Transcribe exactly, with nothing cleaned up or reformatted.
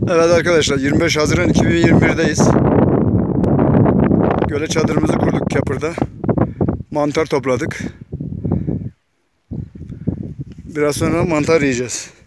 Evet arkadaşlar, yirmi beş Haziran iki bin yirmi bir'deyiz. Göle çadırımızı kurduk Kapır'da. Mantar topladık. Biraz sonra mantar yiyeceğiz.